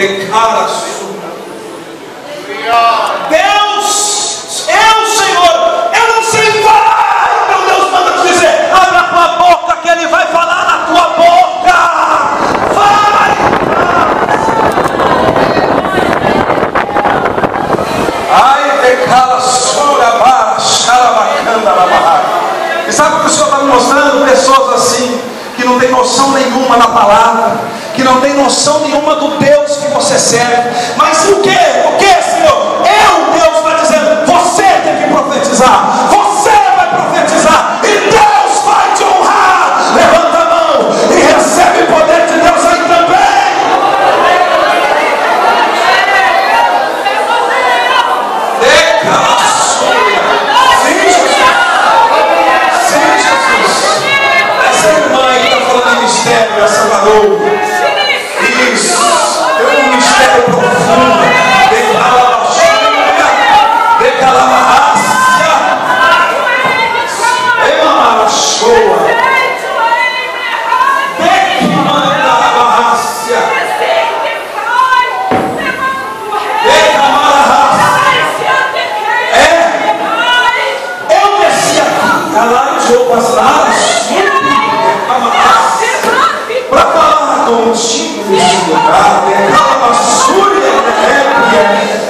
Deus, Senhor, eu não sei falar, então Deus manda te dizer: abre a tua boca que Ele vai falar na tua boca. Vai! Ai, decala sura para xarabacanda na barraca. E sabe o que o Senhor está me mostrando? Pessoas assim, que não tem noção nenhuma na palavra, que não tem noção nenhuma do Deus que você serve. Mas o que? O que, Senhor? Deus está dizendo: você tem que profetizar, você vai profetizar, e Deus vai te honrar. Levanta a mão e recebe o poder de Deus aí também. Sim, Jesus. Sim, Jesus. Essa irmã aí está falando de mistério, essa varou. Isso. Tem um mistério profundo. Decala barraça. Ei, mamara shoa. Decamanda barraça. Decamara raça. Eu desci aqui. Ela enxou as laras. Para falar contigo nesse lugar. Decala basúria.